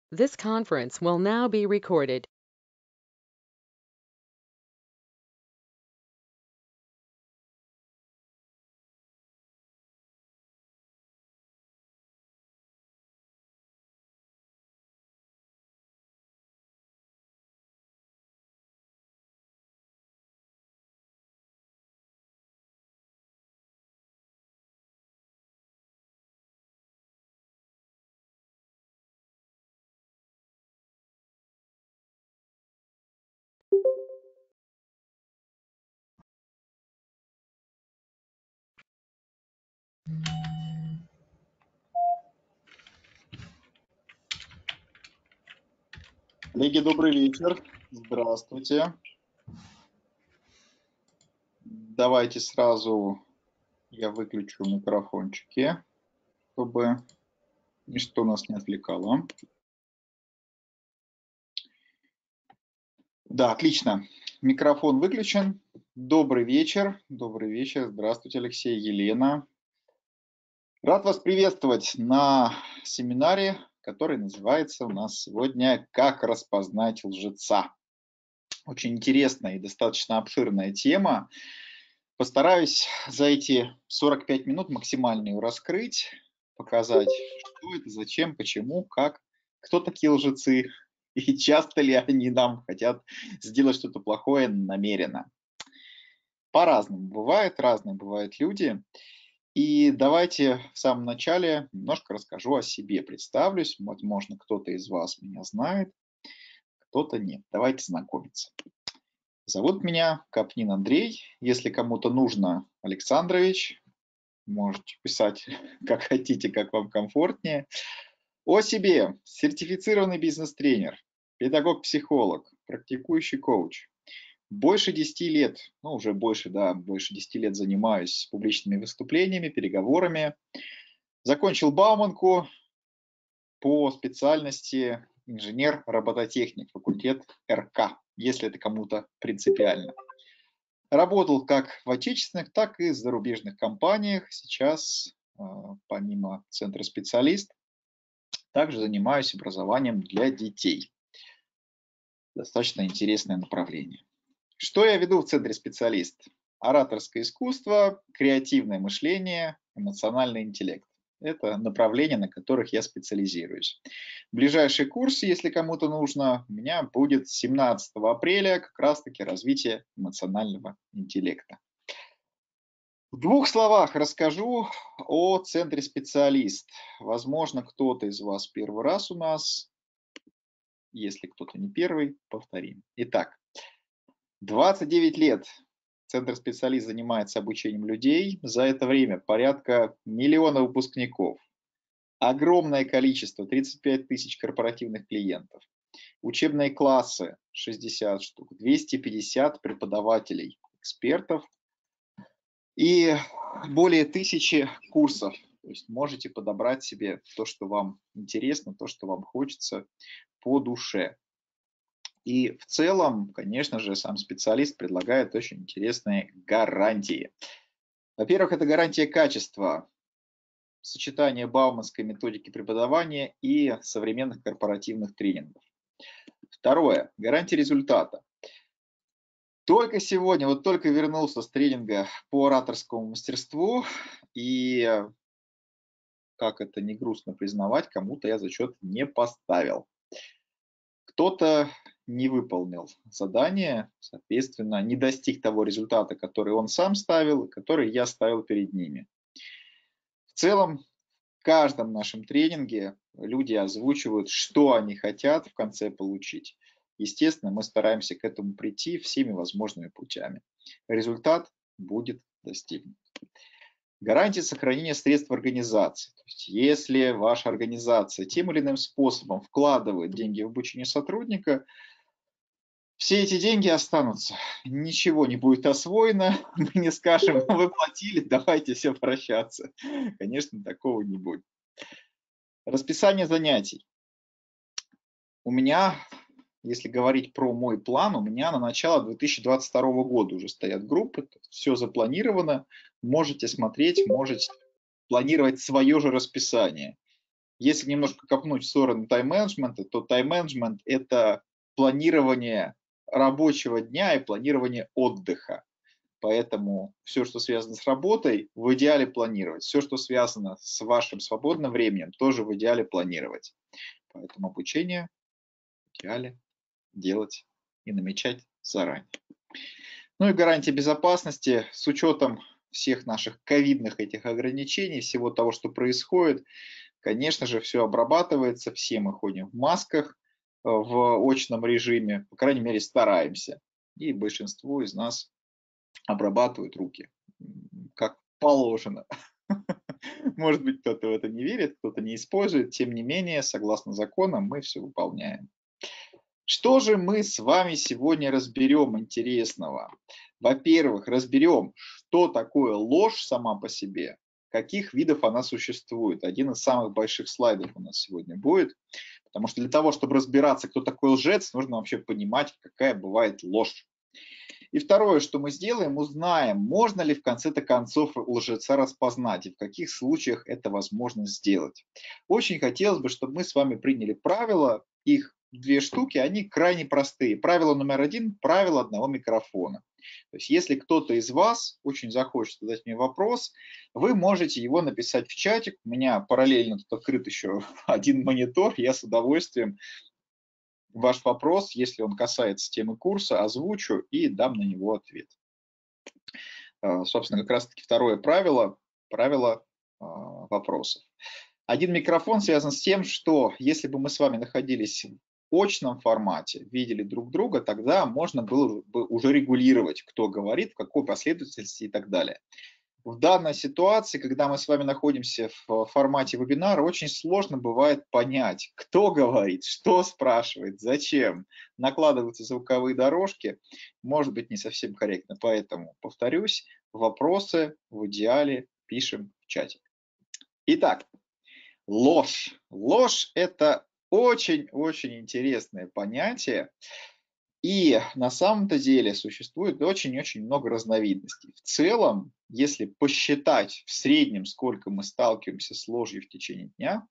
This conference will now be recorded. Коллеги, добрый вечер. Здравствуйте. Давайте сразу я выключу микрофончики, чтобы ничто нас не отвлекало. Да, отлично. Микрофон выключен. Добрый вечер. Добрый вечер. Здравствуйте, Алексей, Елена. Рад вас приветствовать на семинаре, который называется у нас сегодня «Как распознать лжеца». Очень интересная и достаточно обширная тема. Постараюсь за эти 45 минут максимально ее раскрыть, показать, что это, зачем, почему, как, кто такие лжецы и часто ли они нам хотят сделать что-то плохое намеренно. По-разному бывает, разные бывают люди. И давайте в самом начале немножко расскажу о себе, представлюсь. Возможно, кто-то из вас меня знает, кто-то нет. Давайте знакомиться. Зовут меня Капнин Андрей. Если кому-то нужно, Александрович, можете писать как хотите, как вам комфортнее. О себе. Сертифицированный бизнес-тренер, педагог-психолог, практикующий коуч. Больше 10 лет, ну уже больше, да, больше 10 лет занимаюсь публичными выступлениями, переговорами. Закончил Бауманку по специальности инженер-робототехник, факультет РК, если это кому-то принципиально. Работал как в отечественных, так и в зарубежных компаниях. Сейчас, помимо центра специалист, также занимаюсь образованием для детей. Достаточно интересное направление. Что я веду в центре специалист? Ораторское искусство, креативное мышление, эмоциональный интеллект. Это направления, на которых я специализируюсь. Ближайший курс, если кому-то нужно, у меня будет 17 апреля, как раз-таки развитие эмоционального интеллекта. В двух словах расскажу о центре специалист. Возможно, кто-то из вас первый раз у нас. Если кто-то не первый, повторим. Итак, 29 лет центр специалист занимается обучением людей. За это время порядка миллиона выпускников. Огромное количество, 35 тысяч корпоративных клиентов. Учебные классы 60 штук, 250 преподавателей, экспертов и более 1000 курсов. То есть можете подобрать себе то, что вам интересно, то, что вам хочется по душе. И в целом, конечно же, сам специалист предлагает очень интересные гарантии. Во-первых, это гарантия качества, сочетание бауманской методики преподавания и современных корпоративных тренингов. Второе, гарантия результата. Только сегодня, вот только вернулся с тренинга по ораторскому мастерству, и, как это не грустно признавать, кому-то я зачет не поставил. Кто-то не выполнил задание, соответственно, не достиг того результата, который он сам ставил, и который я ставил перед ними. В целом, в каждом нашем тренинге люди озвучивают, что они хотят в конце получить. Естественно, мы стараемся к этому прийти всеми возможными путями. Результат будет достигнут. Гарантия сохранения средств организации. То есть, если ваша организация тем или иным способом вкладывает деньги в обучение сотрудника, все эти деньги останутся, ничего не будет освоено, мы не скажем, вы платили, давайте все прощаться. Конечно, такого не будет. Расписание занятий. У меня, если говорить про мой план, у меня на начало 2022 года уже стоят группы, все запланировано, можете смотреть, можете планировать свое же расписание. Если немножко копнуть в сторону тайм-менеджмента, то тайм-менеджмент – это планирование рабочего дня и планирование отдыха. Поэтому все, что связано с работой, в идеале планировать. Все, что связано с вашим свободным временем, тоже в идеале планировать. Поэтому обучение в идеале делать и намечать заранее. Ну и гарантия безопасности с учетом всех наших ковидных этих ограничений, всего того, что происходит. Конечно же, все обрабатывается, все мы ходим в масках в очном режиме, по крайней мере, стараемся. И большинство из нас обрабатывают руки, как положено. Может быть, кто-то в это не верит, кто-то не использует. Тем не менее, согласно законам, мы все выполняем. Что же мы с вами сегодня разберем интересного? Во-первых, разберем, что такое ложь сама по себе, каких видов она существует. Один из самых больших слайдов у нас сегодня будет, потому что для того, чтобы разбираться, кто такой лжец, нужно вообще понимать, какая бывает ложь. И второе, что мы сделаем, узнаем, можно ли в конце-то концов лжеца распознать и в каких случаях это возможно сделать. Очень хотелось бы, чтобы мы с вами приняли правила, их 2 штуки, они крайне простые. Правило номер 1 – правило одного микрофона. То есть если кто-то из вас очень захочет задать мне вопрос, вы можете его написать в чатик. У меня параллельно тут открыт еще один монитор, я с удовольствием ваш вопрос, если он касается темы курса, озвучу и дам на него ответ. Собственно, как раз-таки второе правило вопросов. Один микрофон связан с тем, что если бы мы с вами находились в очном формате, видели друг друга, тогда можно было бы уже регулировать, кто говорит, в какой последовательности и так далее. В данной ситуации, когда мы с вами находимся в формате вебинара, очень сложно бывает понять, кто говорит, что спрашивает, зачем. Накладываются звуковые дорожки, может быть не совсем корректно. Поэтому, повторюсь, вопросы в идеале пишем в чате. Итак, ложь. Ложь – это очень-очень интересное понятие. И на самом-то деле существует очень-очень много разновидностей. В целом, если посчитать в среднем, сколько мы сталкиваемся с ложью в течение дня,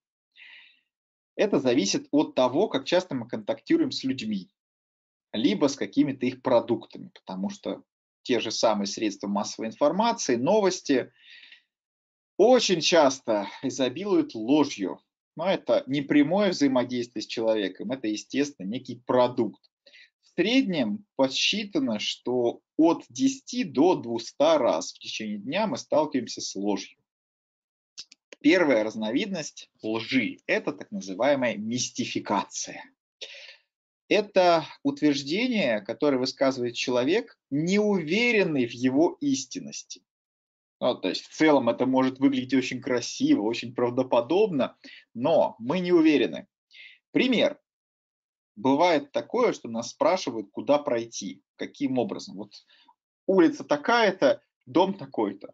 это зависит от того, как часто мы контактируем с людьми, либо с какими-то их продуктами, потому что те же самые средства массовой информации, новости очень часто изобилуют ложью. Но это не прямое взаимодействие с человеком, это, естественно, некий продукт. В среднем подсчитано, что от 10 до 200 раз в течение дня мы сталкиваемся с ложью. Первая разновидность лжи – это так называемая мистификация. Это утверждение, которое высказывает человек, не уверенный в его истинности. Ну, то есть в целом это может выглядеть очень красиво, очень правдоподобно, но мы не уверены. Пример. Бывает такое, что нас спрашивают, куда пройти, каким образом. Вот улица такая-то, дом такой-то.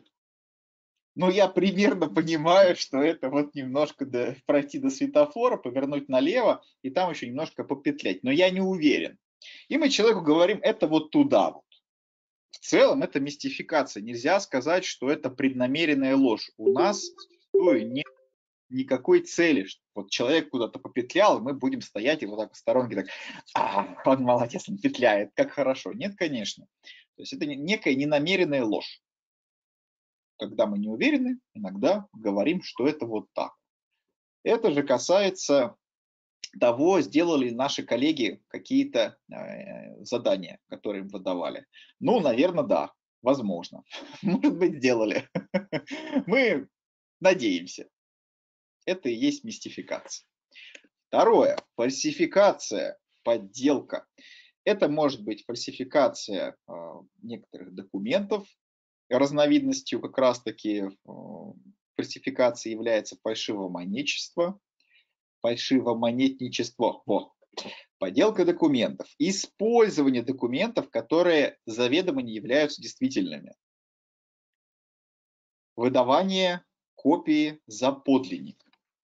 Но я примерно понимаю, что это вот немножко пройти до светофора, повернуть налево и там еще немножко попетлять. Но я не уверен. И мы человеку говорим, это вот туда вот. В целом это мистификация. Нельзя сказать, что это преднамеренная ложь. У нас нет никакой цели, что вот человек куда-то попетлял, и мы будем стоять и вот так в сторонке так, он молодец, он петляет, как хорошо. Нет, конечно. То есть это некая ненамеренная ложь. Когда мы не уверены, иногда говорим, что это вот так. Это же касается того, сделали наши коллеги какие-то задания, которые им выдавали. Ну, наверное, да, возможно. Может быть, сделали. Мы надеемся. Это и есть мистификация. Второе. Фальсификация, подделка. Это может быть фальсификация некоторых документов. Разновидностью как раз-таки фальсификации является фальшивомонетчество. Фальшивомонетничество. Вот. Подделка документов. Использование документов, которые заведомо не являются действительными. Выдавание копии за подлинник.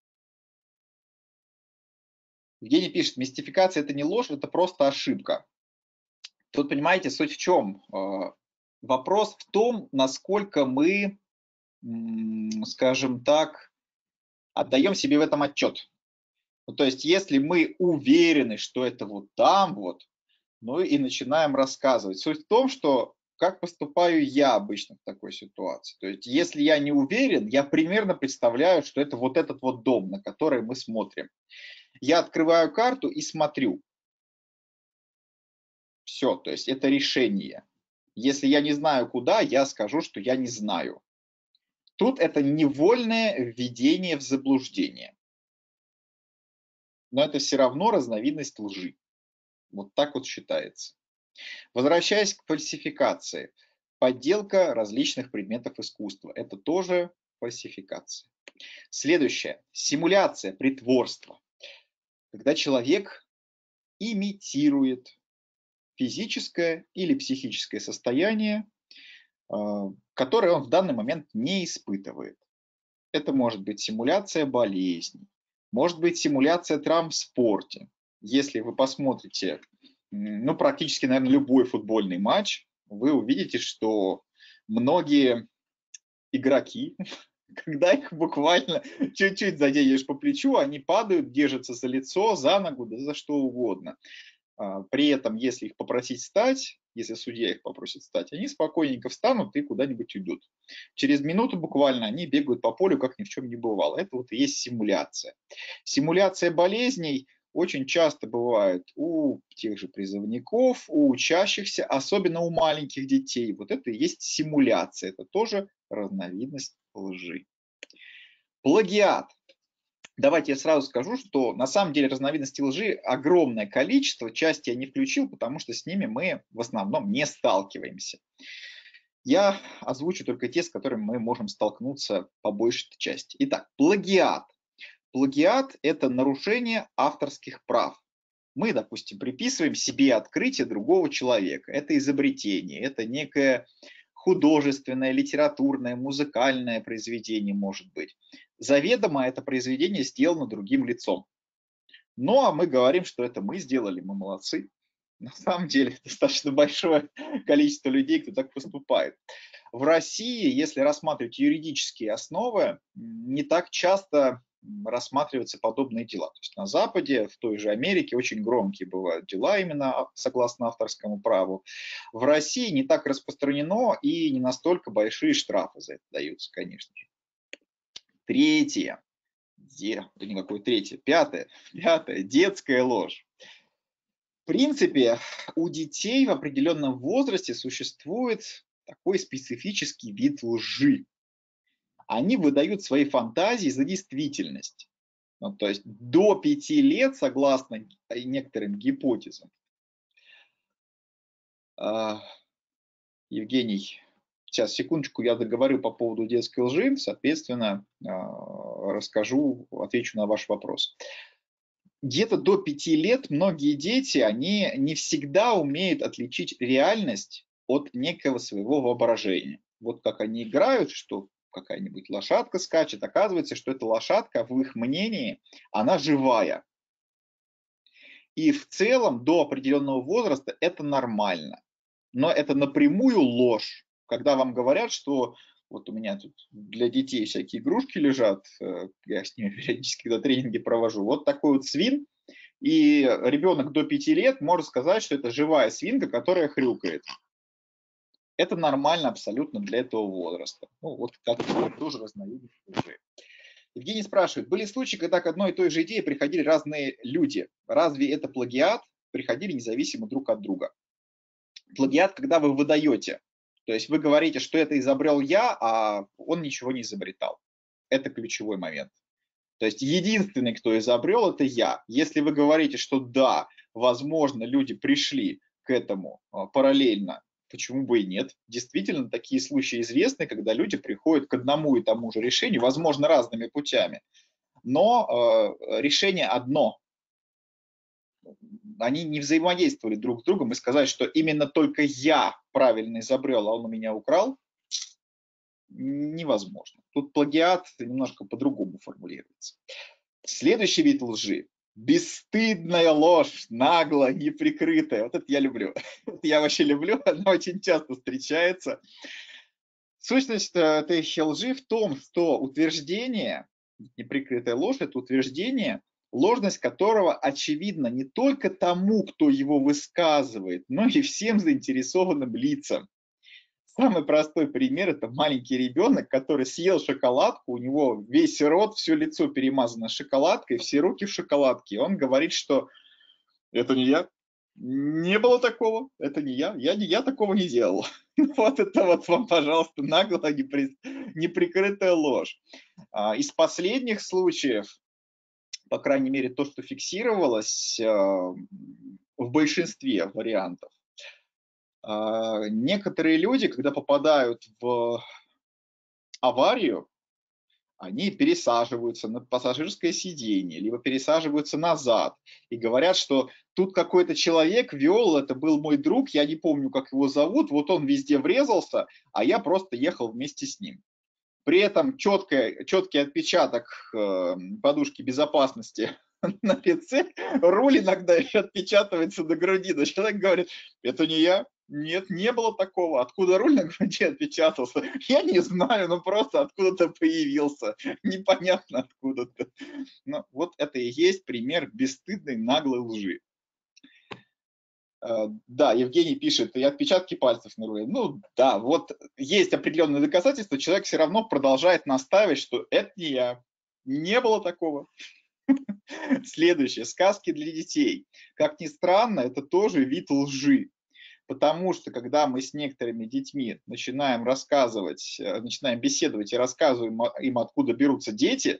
Евгений пишет, мистификация – это не ложь, это просто ошибка. Тут, понимаете, суть в чем? Вопрос в том, насколько мы, скажем так, отдаем себе в этом отчет. Ну, то есть если мы уверены, что это вот там вот, ну и начинаем рассказывать. Суть в том, что как поступаю я обычно в такой ситуации. То есть если я не уверен, я примерно представляю, что это вот этот вот дом, на который мы смотрим. Я открываю карту и смотрю. Все, то есть это решение. Если я не знаю куда, я скажу, что я не знаю. Тут это невольное введение в заблуждение. Но это все равно разновидность лжи. Вот так вот считается. Возвращаясь к фальсификации. Подделка различных предметов искусства. Это тоже фальсификация. Следующее. Симуляция, притворство. Когда человек имитирует физическое или психическое состояние, которое он в данный момент не испытывает. Это может быть симуляция болезней, может быть симуляция травм в спорте. Если вы посмотрите, ну, практически, наверное, любой футбольный матч, вы увидите, что многие игроки, когда их буквально чуть-чуть заденешь по плечу, они падают, держатся за лицо, за ногу, да за что угодно. При этом, если их попросить встать, если судья их попросит встать, они спокойненько встанут и куда-нибудь уйдут. Через минуту буквально они бегают по полю, как ни в чем не бывало. Это вот и есть симуляция. Симуляция болезней очень часто бывает у тех же призывников, у учащихся, особенно у маленьких детей. Вот это и есть симуляция. Это тоже разновидность лжи. Плагиат. Давайте я сразу скажу, что на самом деле разновидностей лжи огромное количество, часть я не включил, потому что с ними мы в основном не сталкиваемся. Я озвучу только те, с которыми мы можем столкнуться по большей части. Итак, плагиат. Плагиат – это нарушение авторских прав. Мы, допустим, приписываем себе открытие другого человека. Это изобретение, это некое художественное, литературное, музыкальное произведение может быть. Заведомо это произведение сделано другим лицом. Ну, а мы говорим, что это мы сделали, мы молодцы. На самом деле достаточно большое количество людей, кто так поступает. В России, если рассматривать юридические основы, не так часто рассматриваются подобные дела. То есть на Западе, в той же Америке очень громкие бывают дела именно согласно авторскому праву. В России не так распространено и не настолько большие штрафы за это даются, конечно же. Третье. Да никакой третье. Пятое. Детская ложь. В принципе, у детей в определенном возрасте существует такой специфический вид лжи. Они выдают свои фантазии за действительность. Ну, то есть до 5 лет, согласно некоторым гипотезам. Евгений, сейчас, секундочку, я договорю по поводу детской лжи, соответственно, расскажу, отвечу на ваш вопрос. Где-то до 5 лет многие дети, они не всегда умеют отличить реальность от некого своего воображения. Вот как они играют, что какая-нибудь лошадка скачет, оказывается, что эта лошадка, в их мнении, она живая. И в целом до определенного возраста это нормально. Но это напрямую ложь, когда вам говорят, что вот у меня тут для детей всякие игрушки лежат, я с ними периодически, когда тренинги провожу, вот такой вот свин, и ребенок до 5 лет может сказать, что это живая свинка, которая хрюкает. Это нормально абсолютно для этого возраста. Ну, вот как тоже разновидность лжи. Евгений спрашивает, были случаи, когда к одной и той же идее приходили разные люди. Разве это плагиат? Приходили независимо друг от друга. Плагиат, когда вы выдаете. То есть вы говорите, что это изобрел я, а он ничего не изобретал. Это ключевой момент. То есть единственный, кто изобрел, это я. Если вы говорите, что да, возможно, люди пришли к этому параллельно, почему бы и нет? Действительно, такие случаи известны, когда люди приходят к одному и тому же решению, возможно, разными путями. Но решение одно. Они не взаимодействовали друг с другом, и сказать, что именно только я правильно изобрел, а он у меня украл, невозможно. Тут плагиат немножко по-другому формулируется. Следующий вид лжи. Бесстыдная ложь, нагло, неприкрытая. Вот это я люблю. Это я вообще люблю, она очень часто встречается. Сущность этой лжи в том, что утверждение Неприкрытая ложь – это утверждение, ложность которого очевидна не только тому, кто его высказывает, но и всем заинтересованным лицам. Самый простой пример – это маленький ребенок, который съел шоколадку, у него весь рот, все лицо перемазано шоколадкой, все руки в шоколадке. И он говорит, что это не я, не было такого, это не я такого не делал. Вот это вот вам, пожалуйста, наглая неприкрытая ложь. Из последних случаев, по крайней мере, то, что фиксировалось в большинстве вариантов, некоторые люди, когда попадают в аварию, они пересаживаются на пассажирское сиденье, либо пересаживаются назад и говорят, что тут какой-то человек вел, это был мой друг, я не помню, как его зовут, вот он везде врезался, а я просто ехал вместе с ним. При этом четкий отпечаток подушки безопасности на лице, руль иногда еще отпечатывается на груди, но человек говорит, это не я, нет, не было такого, откуда руль на груди отпечатался, я не знаю, но просто откуда-то появился, непонятно откуда-то. Но вот это и есть пример бесстыдной наглой лжи. Да, Евгений пишет, и отпечатки пальцев на руле. Ну да, вот есть определенные доказательства, человек все равно продолжает настаивать, что это не я, не было такого. Следующее, сказки для детей. Как ни странно, это тоже вид лжи. Потому что, когда мы с некоторыми детьми начинаем рассказывать, начинаем беседовать и рассказываем им, откуда берутся дети,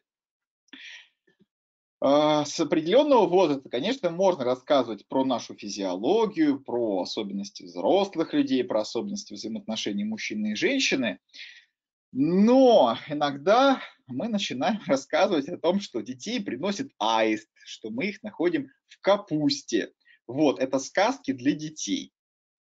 с определенного возраста, конечно, можно рассказывать про нашу физиологию, про особенности взрослых людей, про особенности взаимоотношений мужчины и женщины, но иногда мы начинаем рассказывать о том, что детей приносит аист, что мы их находим в капусте. Вот, это сказки для детей.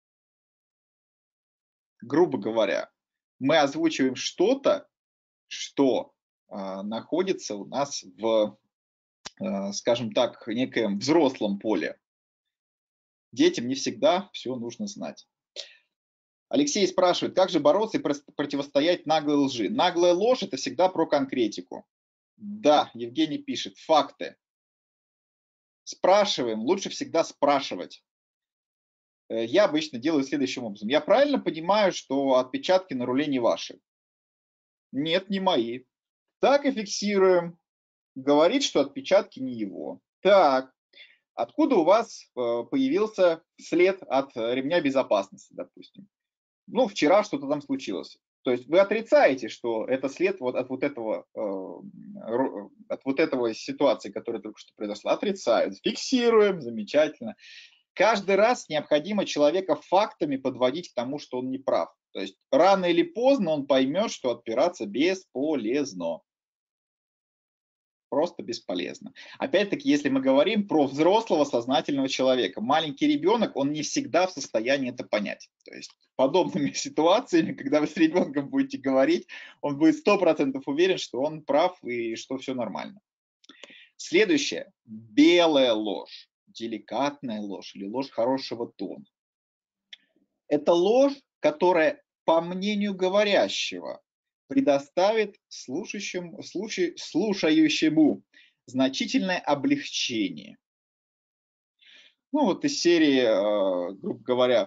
Грубо говоря, мы озвучиваем что-то, что находится у нас в, скажем так, некоем взрослом поле. Детям не всегда все нужно знать. Алексей спрашивает, как же бороться и противостоять наглой лжи? Наглая ложь – это всегда про конкретику. Да, Евгений пишет, факты. Спрашиваем, лучше всегда спрашивать. Я обычно делаю следующим образом. Я правильно понимаю, что отпечатки на руле не ваши? Нет, не мои. Так и фиксируем. Говорит, что отпечатки не его. Так, откуда у вас появился след от ремня безопасности, допустим? Ну, вчера что-то там случилось. То есть вы отрицаете, что это след вот от вот этого ситуации, которая только что произошла. Отрицают. Фиксируем, замечательно. Каждый раз необходимо человека фактами подводить к тому, что он не прав. То есть рано или поздно он поймет, что отпираться бесполезно. Просто бесполезно. Опять-таки, если мы говорим про взрослого сознательного человека, маленький ребенок, он не всегда в состоянии это понять. То есть подобными ситуациями, когда вы с ребенком будете говорить, он будет 100% уверен, что он прав и что все нормально. Следующее. Белая ложь, деликатная ложь или ложь хорошего тона. Это ложь, которая, по мнению говорящего, предоставит слушающему значительное облегчение. Ну вот из серии, грубо говоря,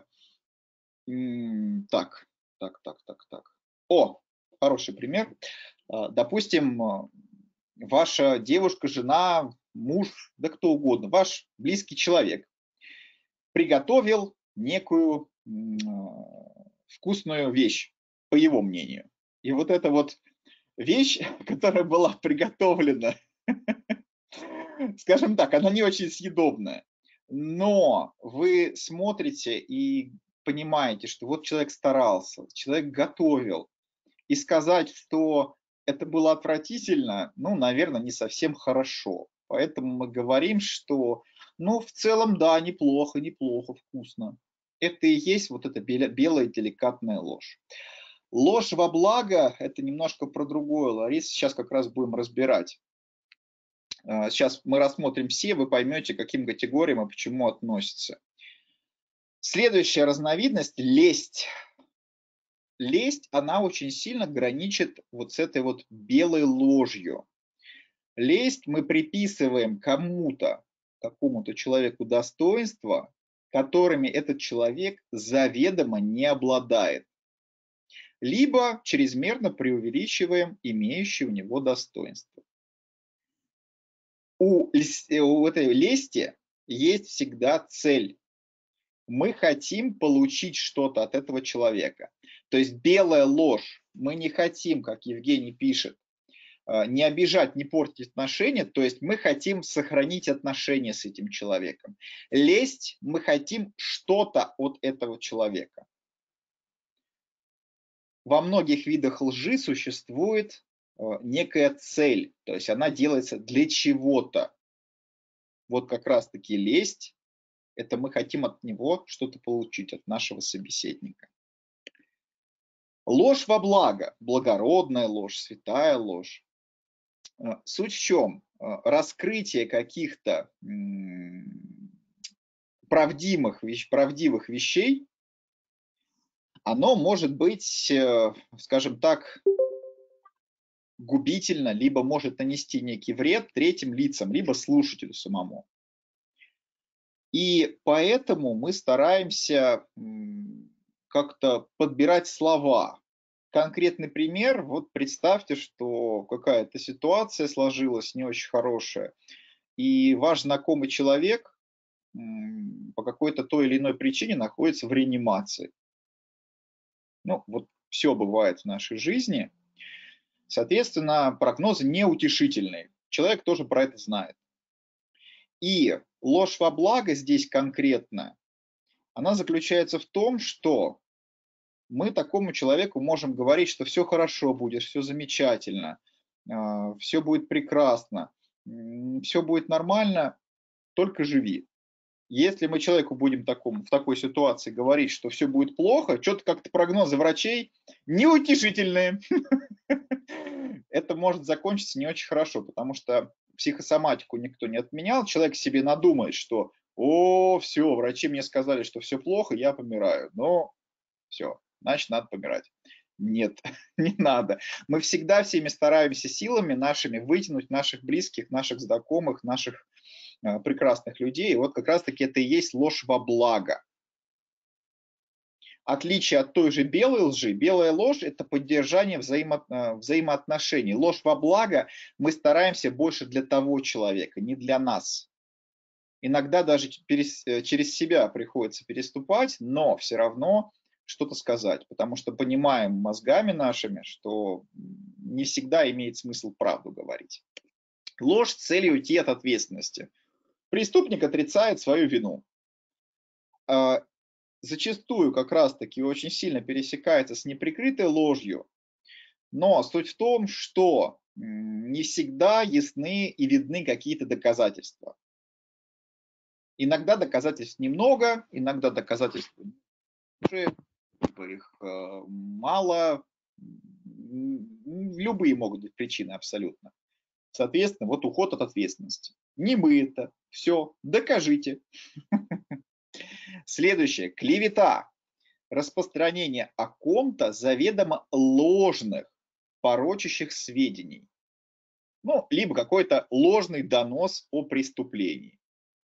так. О, хороший пример. Допустим, ваша девушка, жена, муж, да кто угодно, ваш близкий человек приготовил некую вкусную вещь, по его мнению. И вот эта вот вещь, которая была приготовлена, скажем так, она не очень съедобная, но вы смотрите и понимаете, что вот человек старался, человек готовил, и сказать, что это было отвратительно, ну, наверное, не совсем хорошо. Поэтому мы говорим, что, ну, в целом, да, неплохо, вкусно. Это и есть вот эта белая деликатная ложь. Ложь во благо – это немножко про другое. Лариса, сейчас как раз будем разбирать. Сейчас мы рассмотрим все, вы поймете, к каким категориям и почему относятся. Следующая разновидность – лесть. Лесть, она очень сильно граничит вот с этой вот белой ложью. Лесть мы приписываем кому-то, какому-то человеку достоинства, которыми этот человек заведомо не обладает. Либо чрезмерно преувеличиваем имеющие у него достоинства. У этой лести есть всегда цель. Мы хотим получить что-то от этого человека. То есть белая ложь. Мы не хотим, как Евгений пишет, не обижать, не портить отношения. То есть мы хотим сохранить отношения с этим человеком. Лесть, мы хотим что-то от этого человека. Во многих видах лжи существует некая цель. То есть она делается для чего-то. Вот как раз-таки лесть. Это мы хотим от него что-то получить, от нашего собеседника. Ложь во благо, благородная ложь, святая ложь. Суть в чем? Раскрытие каких-то правдивых вещей, оно может быть, скажем так, губительно, либо может нанести некий вред третьим лицам, либо слушателю самому. И поэтому мы стараемся как-то подбирать слова. Конкретный пример, вот представьте, что какая-то ситуация сложилась не очень хорошая, и ваш знакомый человек по какой-то той или иной причине находится в реанимации. Ну, вот все бывает в нашей жизни. Соответственно, прогнозы неутешительные. Человек тоже про это знает. И ложь во благо здесь конкретно, она заключается в том, что мы такому человеку можем говорить, что все хорошо будет, все замечательно, все будет прекрасно, все будет нормально, только живи. Если мы человеку будем в такой ситуации говорить, что все будет плохо, что-то как-то прогнозы врачей неутешительные, это может закончиться не очень хорошо, потому что психосоматику никто не отменял, человек себе надумает, что все, врачи мне сказали, что все плохо, я помираю, но все, значит, надо помирать. Нет, не надо. Мы всегда всеми стараемся силами нашими вытянуть наших близких, наших знакомых, наших прекрасных людей. И вот как раз-таки это и есть ложь во благо. Отличие от той же белой лжи, белая ложь – это поддержание взаимоотношений. Ложь во благо мы стараемся больше для того человека, не для нас. Иногда даже через себя приходится переступать, но все равно что-то сказать, потому что понимаем мозгами нашими, что не всегда имеет смысл правду говорить. Ложь с целью уйти от ответственности. Преступник отрицает свою вину. Зачастую как раз-таки очень сильно пересекается с неприкрытой ложью, но суть в том, что не всегда ясны и видны какие-то доказательства. Иногда доказательств немного, иногда доказательств их мало, любые могут быть причины абсолютно. Соответственно, вот уход от ответственности. Не мы это, все, докажите. Следующее, клевета. Распространение о ком-то заведомо ложных, порочащих сведений. Ну, либо какой-то ложный донос о преступлении.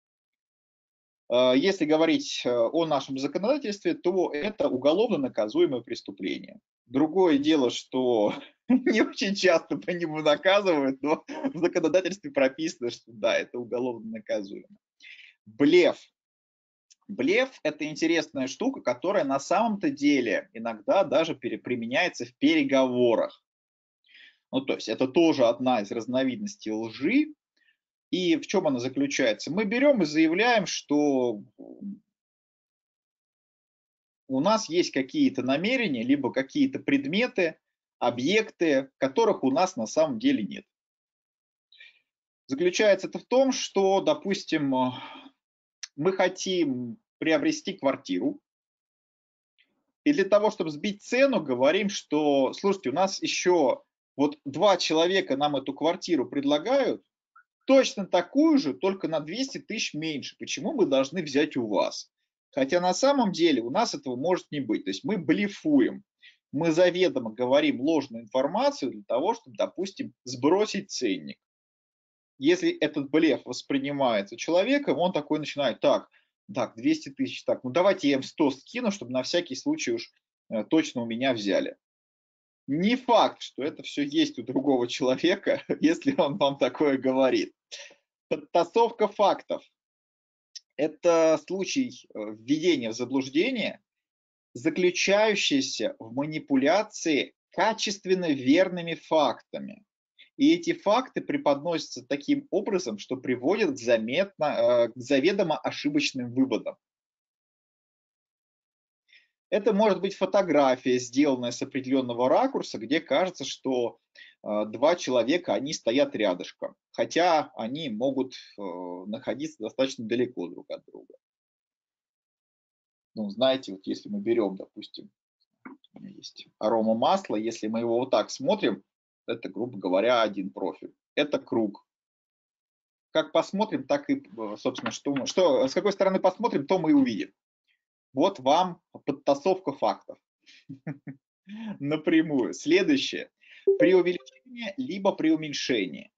Если говорить о нашем законодательстве, то это уголовно наказуемое преступление. Другое дело, что не очень часто по нему наказывают, но в законодательстве прописано, что да, это уголовно наказуемо. Блеф. Блеф – это интересная штука, которая на самом-то деле иногда даже применяется в переговорах. Ну, то есть это тоже одна из разновидностей лжи. И в чем она заключается? Мы берем и заявляем, что у нас есть какие-то намерения, либо какие-то предметы, объекты, которых у нас на самом деле нет. Заключается это в том, что, допустим, мы хотим приобрести квартиру, и для того, чтобы сбить цену, говорим, что, слушайте, у нас еще вот 2 человека нам эту квартиру предлагают, точно такую же, только на 200 тысяч меньше. Почему мы должны взять у вас? Хотя на самом деле у нас этого может не быть. То есть мы блефуем. Мы заведомо говорим ложную информацию для того, чтобы, допустим, сбросить ценник. Если этот блеф воспринимается человеком, он такой начинает: так, 200 тысяч, так, ну давайте я им 100 скину, чтобы на всякий случай уж точно у меня взяли. Не факт, что это все есть у другого человека, если он вам такое говорит. Подтасовка фактов – это случай введения в заблуждение, заключающийся в манипуляции качественно верными фактами. И эти факты преподносятся таким образом, что приводят к заведомо ошибочным выводам. Это может быть фотография, сделанная с определенного ракурса, где кажется, что два человека, они стоят рядышком, хотя они могут находиться достаточно далеко друг от друга. Ну, знаете, вот если мы берем, допустим, у меня есть арома масла, если мы его вот так смотрим, это, грубо говоря, один профиль. Это круг. Как посмотрим, так и, собственно, с какой стороны посмотрим, то мы и увидим. Вот вам подтасовка фактов. Напрямую. Следующее. Преувеличение либо преуменьшение.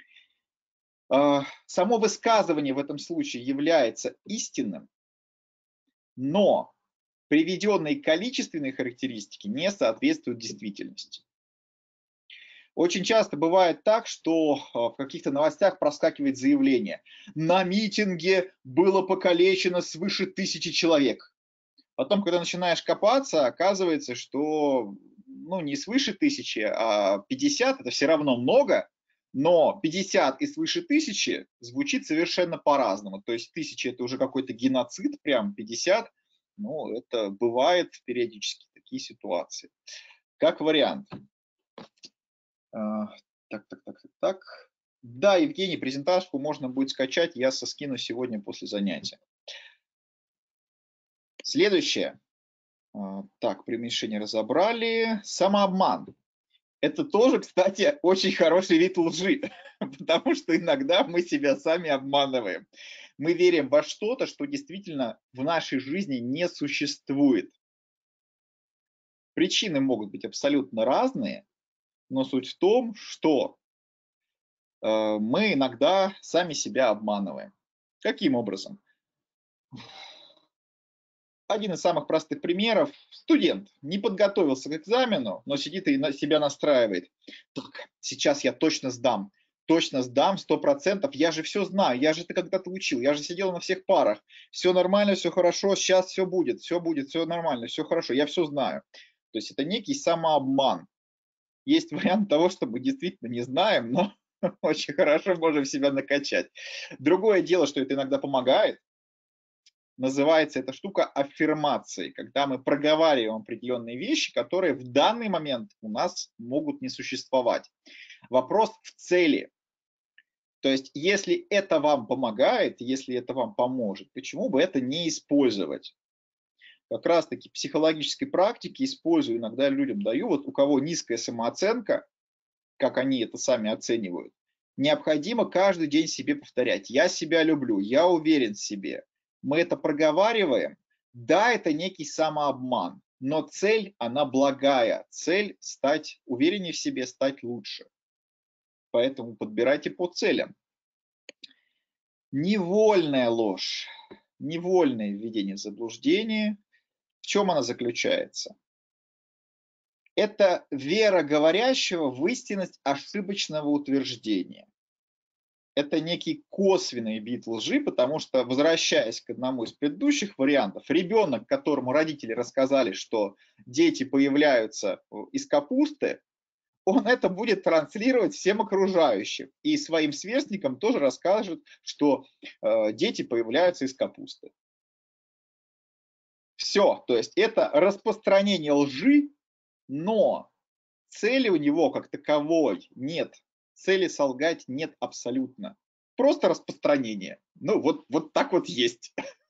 Само высказывание в этом случае является истинным, но приведенные количественные характеристики не соответствуют действительности. Очень часто бывает так, что в каких-то новостях проскакивает заявление: на митинге было покалечено свыше 1000 человек. Потом, когда начинаешь копаться, оказывается, что не свыше 1000, а 50 – это все равно много, но 50 и свыше 1000 звучит совершенно по-разному. То есть 1000 – это уже какой-то геноцид, прям 50, это бывает периодически такие ситуации. Как вариант. Так. Да, Евгений, презентажку можно будет скачать, я соскину сегодня после занятия. Следующее. Так, преуменьшение разобрали. Самообман. Это тоже, кстати, очень хороший вид лжи, потому что иногда мы себя сами обманываем. Мы верим во что-то, что действительно в нашей жизни не существует. Причины могут быть абсолютно разные, но суть в том, что мы иногда сами себя обманываем. Каким образом? Один из самых простых примеров. Студент не подготовился к экзамену, но сидит и себя настраивает. Так, сейчас я точно сдам 100%, я же все знаю, я же это когда-то учил, я же сидел на всех парах, все нормально, все хорошо, сейчас все будет, все нормально, все хорошо, я все знаю. То есть это некий самообман. Есть вариант того, что мы действительно не знаем, но очень хорошо можем себя накачать. Другое дело, что это иногда помогает. Называется эта штука аффирмацией, когда мы проговариваем определенные вещи, которые в данный момент у нас могут не существовать. Вопрос в цели. То есть, если это вам помогает, если это вам поможет, почему бы это не использовать? Как раз таки психологической практики использую, иногда людям даю, вот у кого низкая самооценка, как они это сами оценивают, необходимо каждый день себе повторять: я себя люблю, я уверен в себе. Мы это проговариваем. Да, это некий самообман, но цель, она благая. Цель – стать увереннее в себе, стать лучше. Поэтому подбирайте по целям. Невольная ложь, невольное введение в заблуждение. В чем она заключается? Это вера говорящего в истинность ошибочного утверждения. Это некий косвенный вид лжи, потому что, возвращаясь к одному из предыдущих вариантов, ребенок, которому родители рассказали, что дети появляются из капусты, он это будет транслировать всем окружающим. И своим сверстникам тоже расскажет, что дети появляются из капусты. Все, то есть это распространение лжи, но цели у него как таковой нет. Цели солгать нет абсолютно. Просто распространение. Вот так вот есть.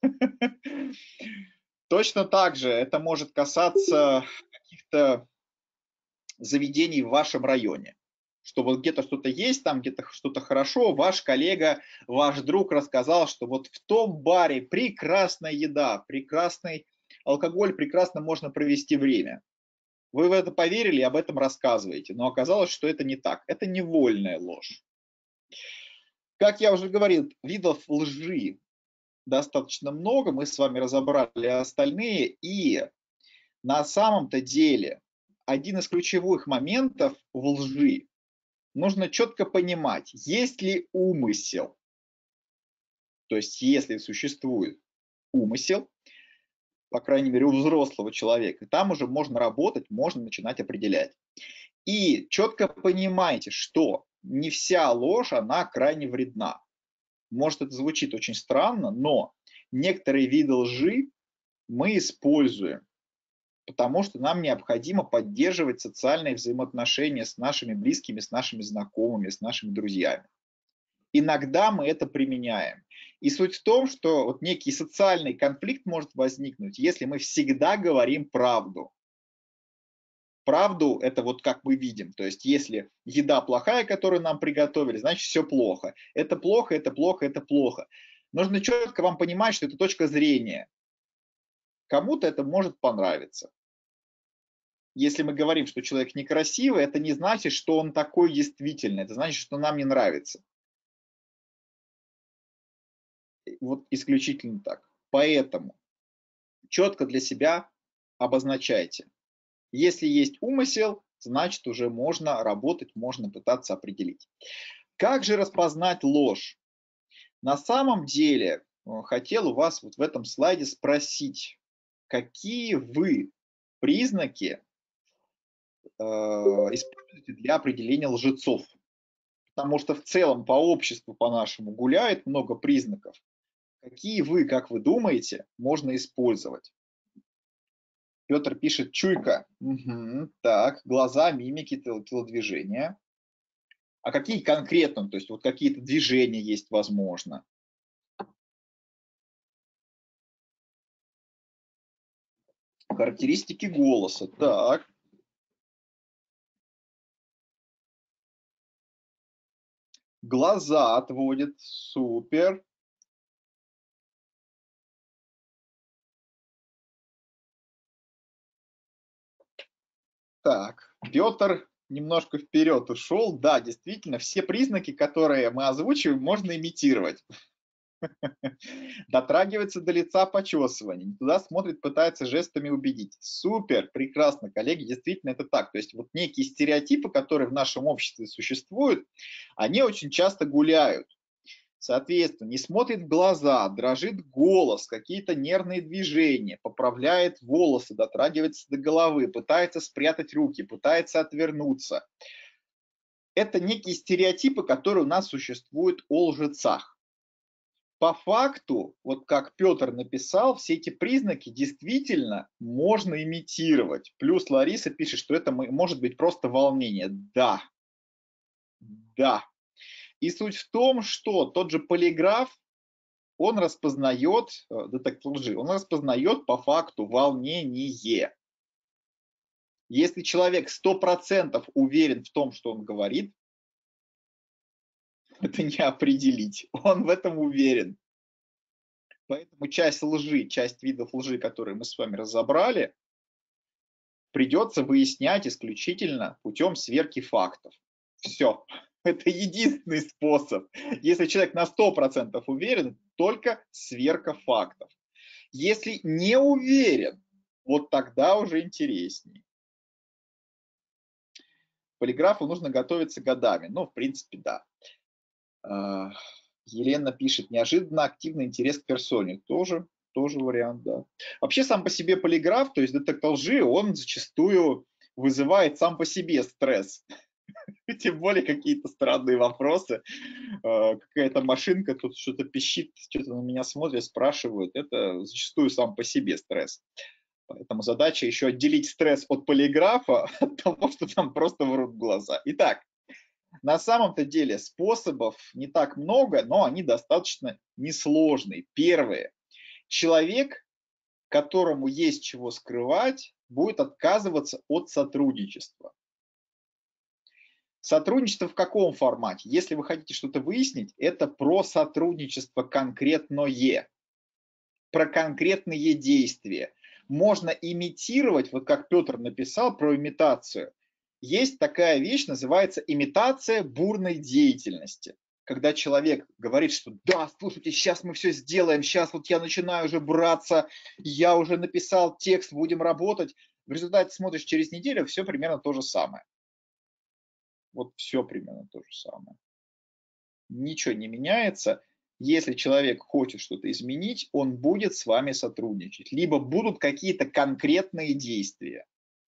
Точно так же это может касаться каких-то заведений в вашем районе. Что вот где-то что-то есть, там где-то что-то хорошо, ваш коллега, ваш друг рассказал, что вот в том баре прекрасная еда, прекрасный алкоголь, прекрасно можно провести время. Вы в это поверили и об этом рассказываете, но оказалось, что это не так. Это невольная ложь. Как я уже говорил, видов лжи достаточно много, мы с вами разобрали остальные, и на самом-то деле один из ключевых моментов в лжи нужно четко понимать, есть ли умысел. То есть если существует умысел, по крайней мере у взрослого человека, там уже можно работать, можно начинать определять. И четко понимайте, что не вся ложь, она крайне вредна. Может, это звучит очень странно, но некоторые виды лжи мы используем, потому что нам необходимо поддерживать социальные взаимоотношения с нашими близкими, с нашими знакомыми, с нашими друзьями. Иногда мы это применяем. И суть в том, что вот некий социальный конфликт может возникнуть, если мы всегда говорим правду. Правду – это вот как мы видим. То есть если еда плохая, которую нам приготовили, значит все плохо. Это плохо, это плохо, это плохо. Нужно четко вам понимать, что это точка зрения. Кому-то это может понравиться. Если мы говорим, что человек некрасивый, это не значит, что он такой действительно. Это значит, что нам не нравится. Вот исключительно так. Поэтому четко для себя обозначайте. Если есть умысел, значит уже можно работать, можно пытаться определить. Как же распознать ложь? На самом деле хотел у вас вот в этом слайде спросить, какие вы признаки используете для определения лжецов? Потому что в целом по обществу, по нашему, гуляет много признаков. Какие вы, как вы думаете, можно использовать? Петр пишет чуйка. Угу, так, глаза, мимики, телодвижения. А какие конкретно, то есть вот какие-то движения есть, возможно? Характеристики голоса. Так. Глаза отводит. Супер. Так, Петр немножко вперед ушел. Да, действительно, все признаки, которые мы озвучиваем, можно имитировать. Дотрагивается до лица почесывание, не туда смотрит, пытается жестами убедить. Супер, прекрасно, коллеги, действительно это так. То есть вот некие стереотипы, которые в нашем обществе существуют, они очень часто гуляют. Соответственно, не смотрит в глаза, дрожит голос, какие-то нервные движения, поправляет волосы, дотрагивается до головы, пытается спрятать руки, пытается отвернуться. Это некие стереотипы, которые у нас существуют о лжецах. По факту, вот как Петр написал, все эти признаки действительно можно имитировать. Плюс Лариса пишет, что это может быть просто волнение. Да, да. И суть в том, что тот же полиграф, он распознает, детектор лжи, он распознает по факту волнение. Если человек 100% уверен в том, что он говорит, это не определить. Он в этом уверен. Поэтому часть лжи, часть видов лжи, которые мы с вами разобрали, придется выяснять исключительно путем сверки фактов. Все. Это единственный способ. Если человек на 100% уверен, только сверка фактов. Если не уверен, вот тогда уже интереснее. К полиграфу нужно готовиться годами. Ну, в принципе, да. Елена пишет, неожиданно активный интерес к персоне. Тоже вариант, да. Вообще сам по себе полиграф, то есть детектор лжи, он зачастую вызывает сам по себе стресс. Тем более какие-то странные вопросы. Какая-то машинка тут что-то пищит, что-то на меня смотрит, спрашивают. Это зачастую сам по себе стресс. Поэтому задача еще отделить стресс от полиграфа, от того, что там просто врут глаза. Итак, на самом-то деле способов не так много, но они достаточно несложные. Первое. Человек, которому есть чего скрывать, будет отказываться от сотрудничества. Сотрудничество в каком формате? Если вы хотите что-то выяснить, это про сотрудничество конкретное, про конкретные действия. Можно имитировать, вот как Петр написал про имитацию. Есть такая вещь, называется имитация бурной деятельности. когда человек говорит, что да, слушайте, сейчас мы все сделаем, сейчас вот я начинаю уже браться, я уже написал текст, будем работать. В результате смотришь через неделю, все примерно то же самое. Вот все примерно то же самое. Ничего не меняется. Если человек хочет что-то изменить, он будет с вами сотрудничать. Либо будут какие-то конкретные действия.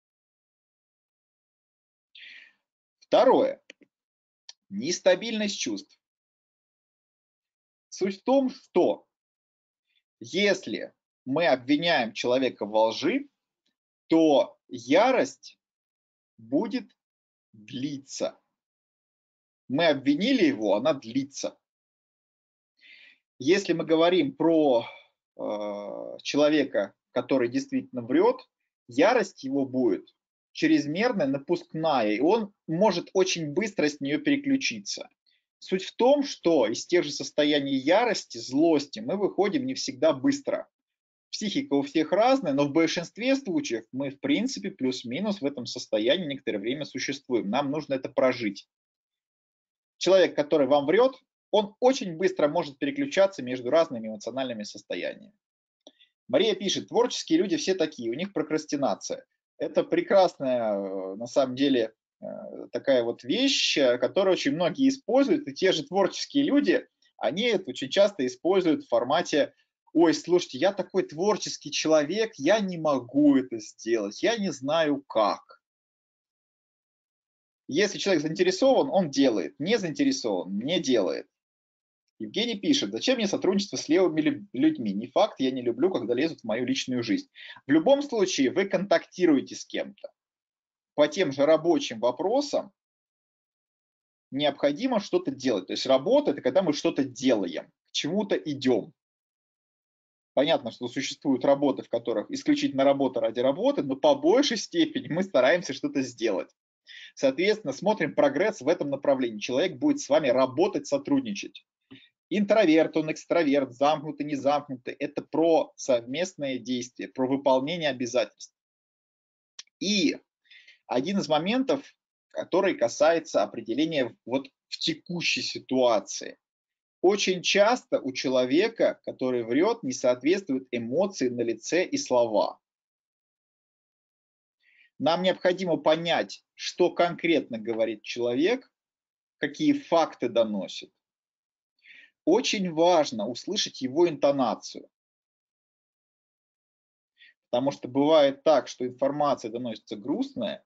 Второе. Нестабильность чувств. Суть в том, что если мы обвиняем человека во лжи, то ярость будет длиться. Мы обвинили его, она длится. Если мы говорим про человека, который действительно врет, ярость его будет чрезмерная, напускная, и он может очень быстро с нее переключиться. Суть в том, что из тех же состояний ярости, злости мы выходим не всегда быстро. Психика у всех разная, но в большинстве случаев мы, в принципе, плюс-минус в этом состоянии некоторое время существуем. Нам нужно это прожить. Человек, который вам врет, он очень быстро может переключаться между разными эмоциональными состояниями. Мария пишет, творческие люди все такие, у них прокрастинация. Это прекрасная, на самом деле, такая вот вещь, которую очень многие используют, и те же творческие люди, они это очень часто используют в формате: ой, слушайте, я такой творческий человек, я не могу это сделать, я не знаю как. Если человек заинтересован, он делает, не заинтересован, не делает. Евгений пишет, зачем мне сотрудничество с левыми людьми? Не факт, я не люблю, когда лезут в мою личную жизнь. В любом случае, вы контактируете с кем-то. По тем же рабочим вопросам необходимо что-то делать. То есть работа – это когда мы что-то делаем, к чему-то идем. Понятно, что существуют работы, в которых исключительно работа ради работы, но по большей степени мы стараемся что-то сделать. Соответственно, смотрим прогресс в этом направлении. Человек будет с вами работать, сотрудничать. Интроверт, он экстраверт, замкнутый, не замкнутый. Это про совместные действия, про выполнение обязательств. И один из моментов, который касается определения вот в текущей ситуации. Очень часто у человека, который врет, не соответствуют эмоции на лице и слова. Нам необходимо понять, что конкретно говорит человек, какие факты доносит. Очень важно услышать его интонацию. Потому что бывает так, что информация доносится грустная,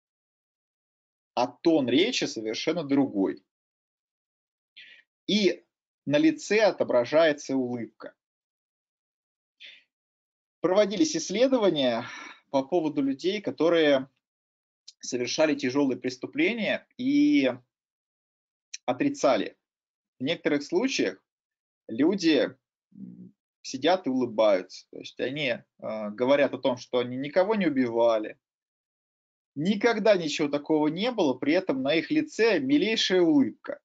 а тон речи совершенно другой. И на лице отображается улыбка. Проводились исследования по поводу людей, которые совершали тяжелые преступления и отрицали. В некоторых случаях люди сидят и улыбаются. То есть они говорят о том, что они никого не убивали, никогда ничего такого не было, при этом на их лице милейшая улыбка.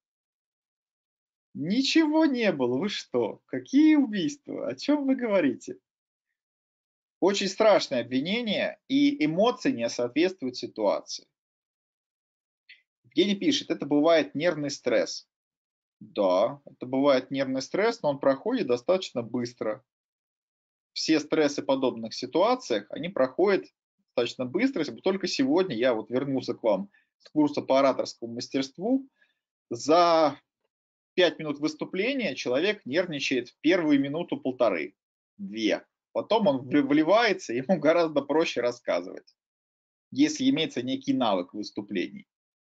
Ничего не было, вы что? Какие убийства? О чем вы говорите? Очень страшное обвинение, и эмоции не соответствуют ситуации. Евгений пишет, это бывает нервный стресс. Да, это бывает нервный стресс, но он проходит достаточно быстро. Все стрессы в подобных ситуациях, они проходят достаточно быстро. Если бы только сегодня я вот вернулся к вам с курса по ораторскому мастерству, за 5 минут выступления человек нервничает в первую минуту-полторы, 2. Потом он вливается, ему гораздо проще рассказывать, если имеется некий навык выступлений.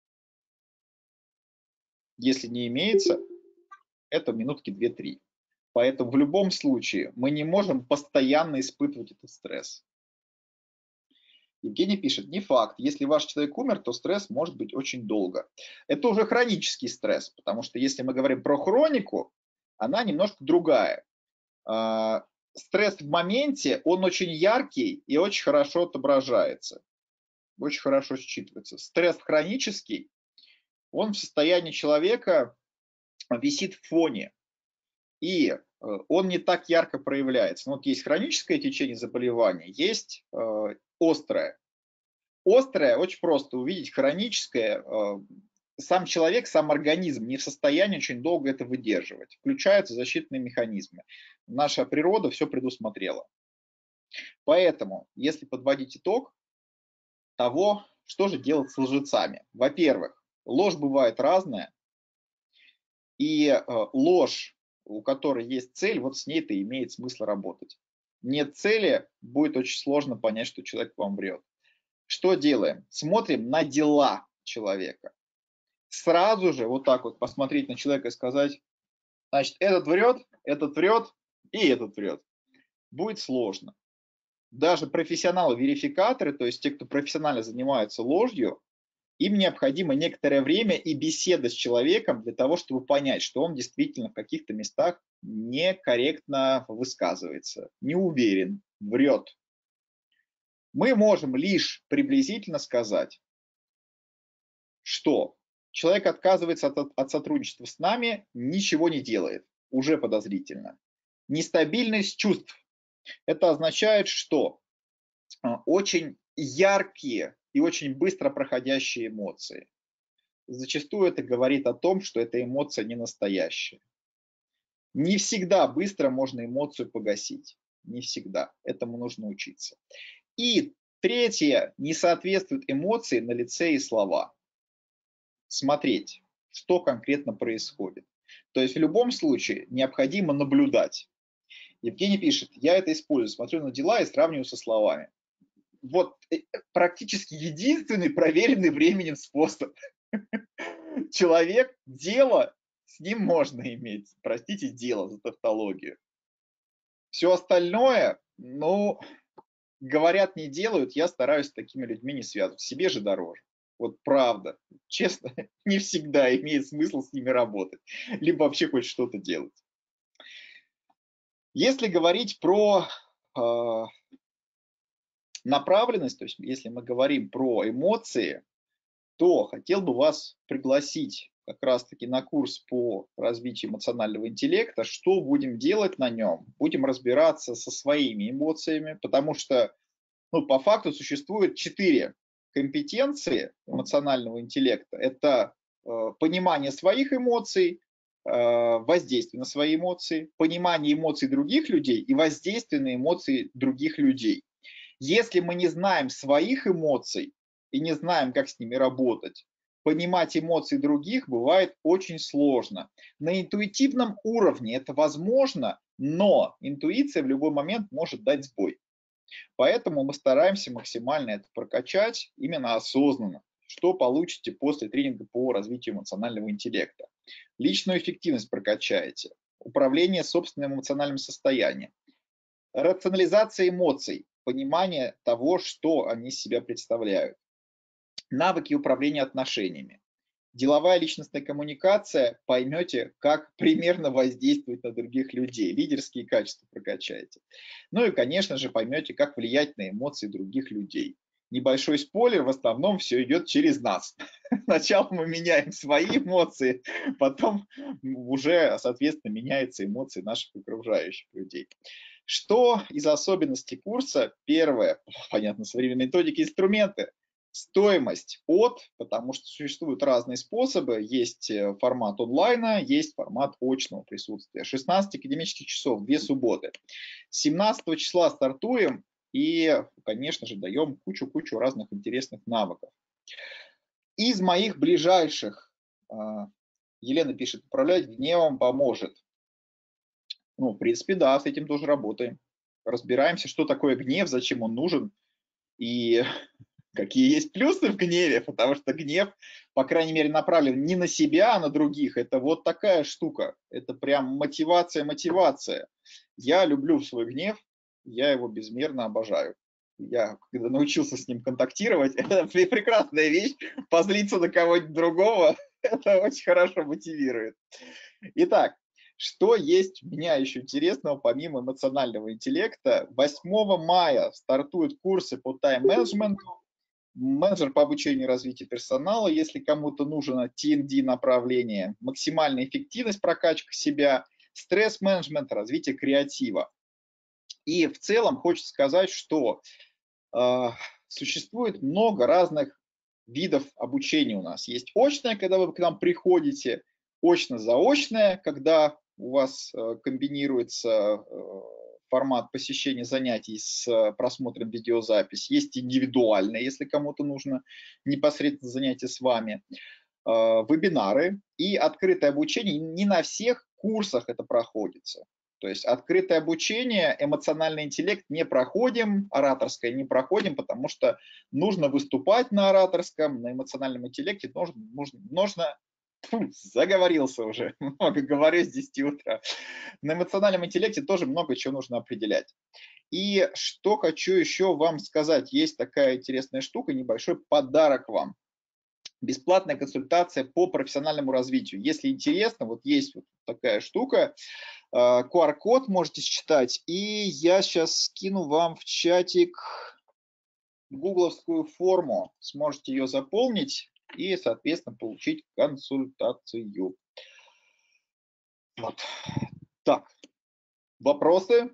Если не имеется, это минутки 2-3. Поэтому в любом случае мы не можем постоянно испытывать этот стресс. Евгений пишет, не факт, если ваш человек умер, то стресс может быть очень долго. Это уже хронический стресс, потому что если мы говорим про хронику, она немножко другая. Стресс в моменте, он очень яркий и очень хорошо отображается, очень хорошо считывается. Стресс хронический, он в состоянии человека висит в фоне, и он не так ярко проявляется. Вот есть хроническое течение заболевания, есть острое. Острое очень просто увидеть, хроническое сам человек, сам организм не в состоянии очень долго это выдерживать. Включаются защитные механизмы. Наша природа все предусмотрела. Поэтому, если подводить итог того, что же делать с лжецами. Во-первых, ложь бывает разная, и ложь, у которой есть цель, вот с ней-то имеет смысл работать. Нет цели, будет очень сложно понять, что человек вам врет. Что делаем? Смотрим на дела человека. Сразу же вот так вот посмотреть на человека и сказать, значит, этот врет, и этот врет. Будет сложно. Даже профессионалы-верификаторы, то есть те, кто профессионально занимаются ложью, им необходимо некоторое время и беседа с человеком для того, чтобы понять, что он действительно в каких-то местах некорректно высказывается, не уверен, врет. Мы можем лишь приблизительно сказать, что человек отказывается от сотрудничества с нами, ничего не делает, уже подозрительно. Нестабильность чувств. Это означает, что очень яркие и очень быстро проходящие эмоции. Зачастую это говорит о том, что эта эмоция не настоящая. Не всегда быстро можно эмоцию погасить. Не всегда. Этому нужно учиться. И третье, не соответствуют эмоции на лице и слова. Смотреть, что конкретно происходит. То есть в любом случае необходимо наблюдать. Евгений пишет, я это использую, смотрю на дела и сравниваю со словами. Вот практически единственный проверенный временем способ. Человек, дело, с ним можно иметь, простите, дело за тавтологию. Все остальное, ну, говорят, не делают, я стараюсь с такими людьми не связываться, себе же дороже. Вот правда, честно, не всегда имеет смысл с ними работать, либо вообще хоть что-то делать. Если говорить про направленность, то есть если мы говорим про эмоции, то хотел бы вас пригласить как раз-таки на курс по развитию эмоционального интеллекта. Что будем делать на нем? Будем разбираться со своими эмоциями, потому что по факту существует 4 компетенции эмоционального интеллекта. Это понимание своих эмоций, воздействие на свои эмоции, понимание эмоций других людей и воздействие на эмоции других людей. Если мы не знаем своих эмоций и не знаем, как с ними работать, понимать эмоции других бывает очень сложно. На интуитивном уровне это возможно, но интуиция в любой момент может дать сбой. Поэтому мы стараемся максимально это прокачать именно осознанно. Что получите после тренинга по развитию эмоционального интеллекта? Личную эффективность прокачаете, управление собственным эмоциональным состоянием, рационализация эмоций, понимание того, что они из себя представляют, навыки управления отношениями, деловая личностная коммуникация, поймете, как примерно воздействовать на других людей, лидерские качества прокачаете. Ну и, конечно же, поймете, как влиять на эмоции других людей. Небольшой спойлер, в основном все идет через нас. Сначала мы меняем свои эмоции, потом уже, соответственно, меняются эмоции наших окружающих людей. Что из особенностей курса? Первое, понятно, современные методики, инструменты. Стоимость потому что существуют разные способы. Есть формат онлайна, есть формат очного присутствия. 16 академических часов, 2 субботы. 17 числа стартуем и, конечно же, даем кучу разных интересных навыков. Из моих ближайших, Елена пишет, управлять гневом поможет. В принципе, да, с этим тоже работаем. Разбираемся, что такое гнев, зачем он нужен и какие есть плюсы в гневе, потому что гнев, по крайней мере, направлен не на себя, а на других. Это вот такая штука. Это прям мотивация. Я люблю свой гнев, я его безмерно обожаю. Я, когда научился с ним контактировать, это прекрасная вещь, позлиться на кого-нибудь другого, это очень хорошо мотивирует. Итак, что есть у меня еще интересного, помимо эмоционального интеллекта? 8 мая стартуют курсы по тайм-менеджменту, менеджер по обучению и развитию персонала, если кому-то нужно TND направление, максимальная эффективность, прокачка себя, стресс-менеджмент, развитие креатива. И в целом хочется сказать, что существует много разных видов обучения у нас. Есть очное, когда вы к нам приходите, очно-заочное, когда у вас комбинируется формат посещения занятий с просмотром видеозаписи. Есть индивидуальное, если кому-то нужно непосредственно занятие с вами. Вебинары и открытое обучение. Не на всех курсах это проходится. То есть открытое обучение, эмоциональный интеллект не проходим, ораторское не проходим, потому что нужно выступать на ораторском, на эмоциональном интеллекте нужно заговорился уже, много говорю с 10 утра. На эмоциональном интеллекте тоже много чего нужно определять. И что хочу еще вам сказать, есть такая интересная штука, небольшой подарок вам. Бесплатная консультация по профессиональному развитию. Если интересно, вот есть вот такая штука, QR-код можете считать, и я сейчас скину вам в чатик гугловскую форму, сможете ее заполнить и, соответственно, получить консультацию. Вот. Так, вопросы?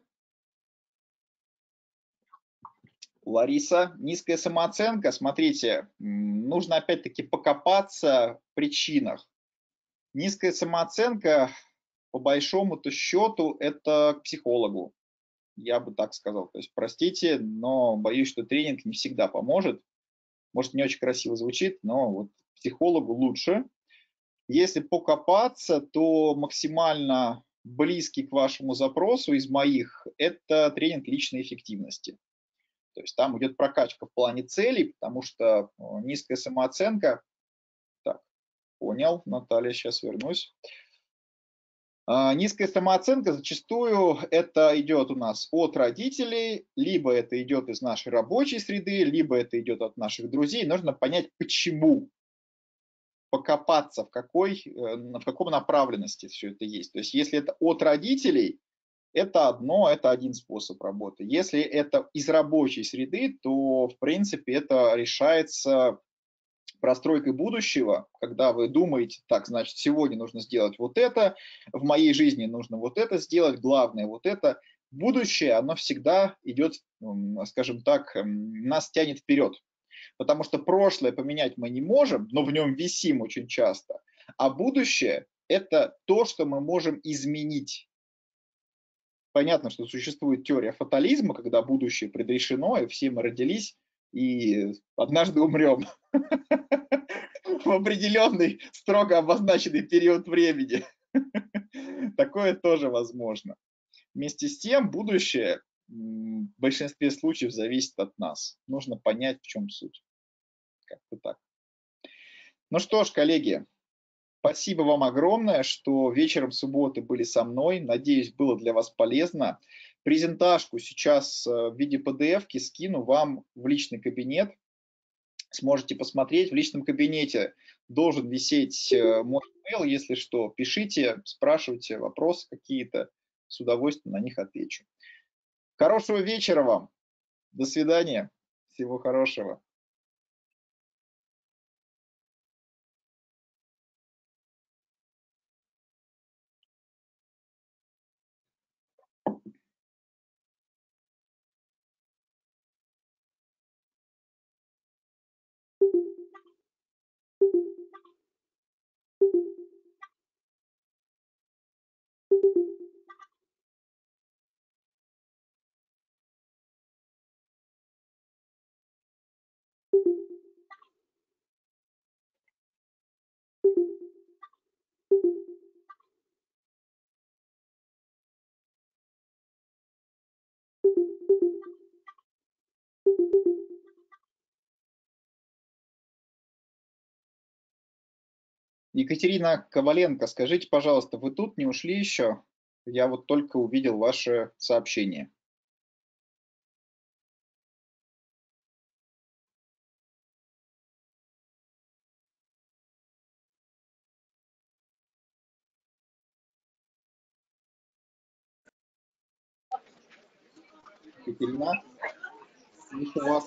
Лариса, низкая самооценка, смотрите, нужно опять-таки покопаться в причинах. Низкая самооценка, по большому-то счету, это к психологу, я бы так сказал. То есть, простите, но боюсь, что тренинг не всегда поможет. Может, не очень красиво звучит, но вот психологу лучше. Если покопаться, то максимально близкий к вашему запросу из моих – это тренинг личной эффективности. То есть там идет прокачка в плане целей, потому что низкая самооценка. Так, понял, Наталья, сейчас вернусь. Низкая самооценка зачастую это идет у нас от родителей, либо это идет из нашей рабочей среды, либо это идет от наших друзей. Нужно понять, почему, покопаться, в каком направленности все это есть. То есть если это от родителей, это один способ работы. Если это из рабочей среды, то, в принципе, это решается простройкой будущего, когда вы думаете, так, значит, сегодня нужно сделать вот это, в моей жизни нужно вот это сделать, главное вот это. Будущее, оно всегда идет, скажем так, нас тянет вперед. Потому что прошлое поменять мы не можем, но в нем висим очень часто. А будущее – это то, что мы можем изменить. Понятно, что существует теория фатализма, когда будущее предрешено, и все мы родились, и однажды умрем в определенный, строго обозначенный период времени. Такое тоже возможно. Вместе с тем, будущее в большинстве случаев зависит от нас. Нужно понять, в чем суть. Как-то так. Ну что ж, коллеги, спасибо вам огромное, что вечером субботы были со мной. Надеюсь, было для вас полезно. Презентажку сейчас в виде PDF-ки скину вам в личный кабинет. Сможете посмотреть. В личном кабинете должен висеть мой email. Если что, пишите, спрашивайте вопросы какие-то. С удовольствием на них отвечу. Хорошего вечера вам. До свидания. Всего хорошего. Екатерина Коваленко, скажите, пожалуйста, вы тут не ушли еще? Я вот только увидел ваше сообщение. Екатерина, слышу вас.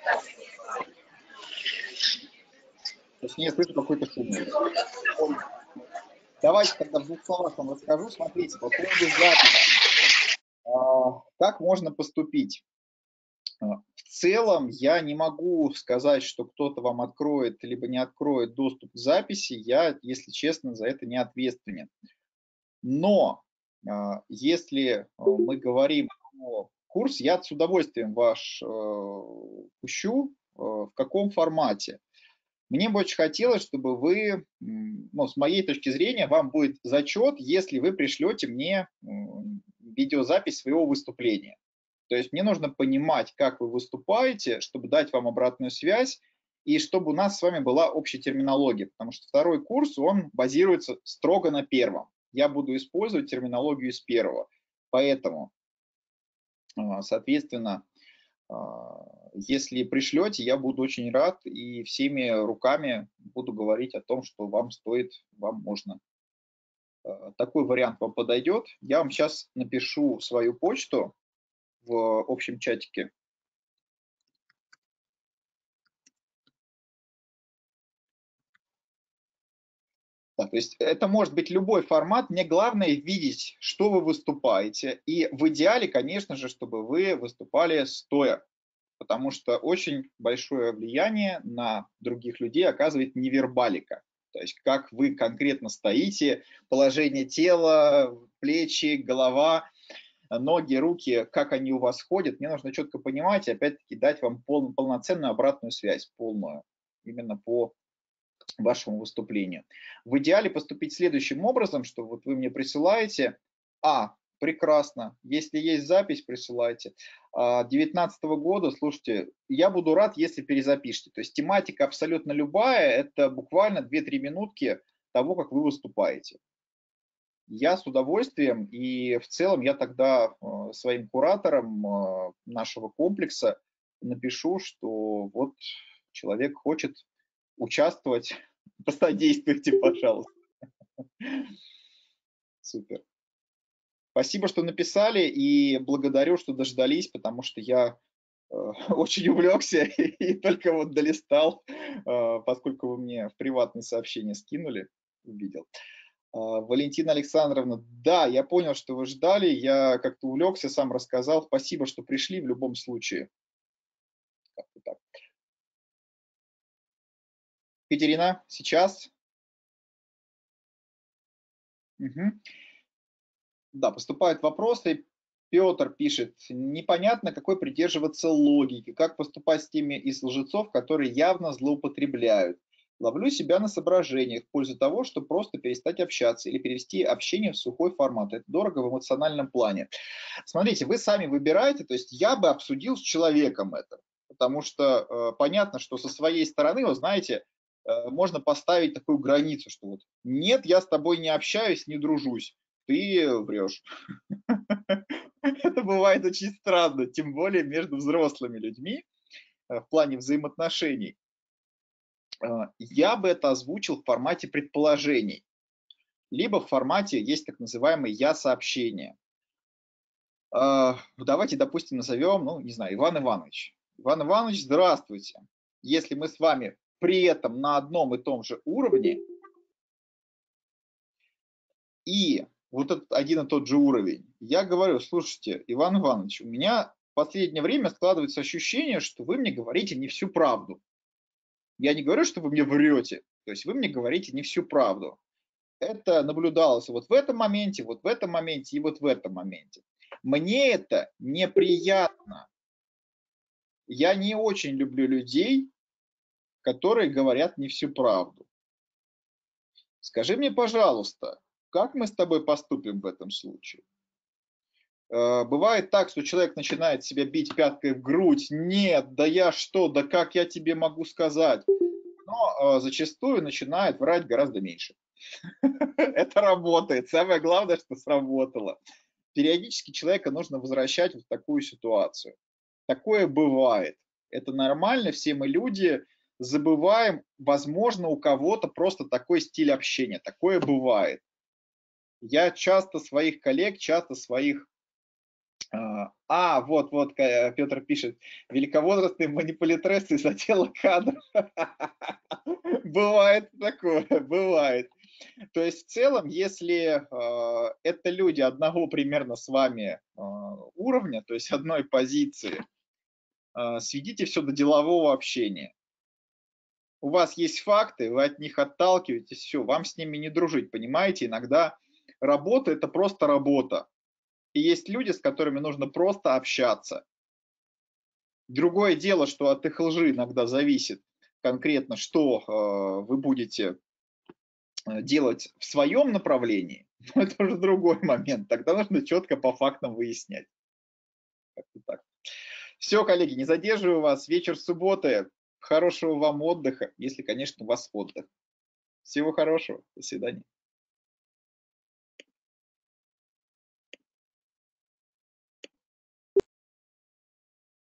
Точнее, слышу какой-то шум. Давайте тогда в двух словах вам расскажу. Смотрите, по поводу записи. Как можно поступить? В целом я не могу сказать, что кто-то вам откроет либо не откроет доступ к записи. Я, если честно, за это не ответственен. Но если мы говорим о курс, я с удовольствием ваш пущу. В каком формате? Мне бы очень хотелось, чтобы вы, ну, с моей точки зрения, вам будет зачет, если вы пришлете мне видеозапись своего выступления. То есть мне нужно понимать, как вы выступаете, чтобы дать вам обратную связь, и чтобы у нас с вами была общая терминология, потому что второй курс, он базируется строго на первом. Я буду использовать терминологию из первого. Поэтому, соответственно, если пришлете, я буду очень рад и всеми руками буду говорить о том, что вам стоит, вам можно. Такой вариант вам подойдет. Я вам сейчас напишу свою почту в общем чатике. Да, то есть это может быть любой формат. Мне главное видеть, что вы выступаете. И в идеале, конечно же, чтобы вы выступали стоя, потому что очень большое влияние на других людей оказывает невербалика. То есть как вы конкретно стоите, положение тела, плечи, голова, ноги, руки, как они у вас ходят. Мне нужно четко понимать и опять-таки дать вам полноценную обратную связь, полную, именно по вашему выступлению. В идеале поступить следующим образом, что вот вы мне присылаете, прекрасно, если есть запись, присылайте. 2019 года, слушайте, я буду рад, если перезапишите. То есть тематика абсолютно любая, это буквально 2-3 минутки того, как вы выступаете. Я с удовольствием, и в целом я тогда своим кураторам нашего комплекса напишу, что вот человек хочет участвовать, посодействуйте, пожалуйста. Супер. Спасибо, что написали, и благодарю, что дождались, потому что я очень увлекся и только вот долистал, поскольку вы мне в приватные сообщения скинули, увидел. Валентина Александровна, да, я понял, что вы ждали, я как-то увлекся, сам рассказал. Спасибо, что пришли в любом случае. Как-то так. Екатерина, сейчас? Угу. Да, поступают вопросы. Петр пишет, непонятно, какой придерживаться логики, как поступать с теми из лжецов, которые явно злоупотребляют. Ловлю себя на соображениях в пользу того, чтобы просто перестать общаться или перевести общение в сухой формат. Это дорого в эмоциональном плане. Смотрите, вы сами выбираете, то есть я бы обсудил с человеком это, потому что понятно, что со своей стороны, вы знаете, можно поставить такую границу, что вот нет, я с тобой не общаюсь, не дружусь, ты врешь. Это бывает очень странно, тем более между взрослыми людьми в плане взаимоотношений. Я бы это озвучил в формате предположений, либо в формате есть так называемое «я-сообщение». Давайте, допустим, назовем, ну, не знаю, Иван Иванович. Иван Иванович, здравствуйте. Если мы с вами при этом на одном и том же уровне, и вот этот один и тот же уровень, я говорю, слушайте, Иван Иванович, у меня в последнее время складывается ощущение, что вы мне говорите не всю правду. Я не говорю, что вы мне врете, то есть вы мне говорите не всю правду. Это наблюдалось вот в этом моменте, вот в этом моменте и вот в этом моменте. Мне это неприятно. Я не очень люблю людей, которые говорят не всю правду. Скажи мне, пожалуйста, как мы с тобой поступим в этом случае? Бывает так, что человек начинает себя бить пяткой в грудь. Нет, да я что, да как я тебе могу сказать? Но зачастую начинает врать гораздо меньше. Это работает. Самое главное, что сработало. Периодически человека нужно возвращать в такую ситуацию. Такое бывает. Это нормально, все мы люди, забываем, возможно, у кого-то просто такой стиль общения. Такое бывает. Я часто своих коллег, часто своих... вот Петр пишет, великовозрастные манипулятрессы из отдела кадров. Бывает такое, бывает. То есть в целом, если это люди одного примерно с вами уровня, то есть одной позиции, сведите все до делового общения. У вас есть факты, вы от них отталкиваетесь, все, вам с ними не дружить, понимаете? Иногда работа – это просто работа. И есть люди, с которыми нужно просто общаться. Другое дело, что от их лжи иногда зависит конкретно, что вы будете делать в своем направлении, но это уже другой момент. Тогда нужно четко по фактам выяснять. Как-то так. Все, коллеги, не задерживаю вас. Вечер субботы. Хорошего вам отдыха, если, конечно, у вас отдых. Всего хорошего. До свидания.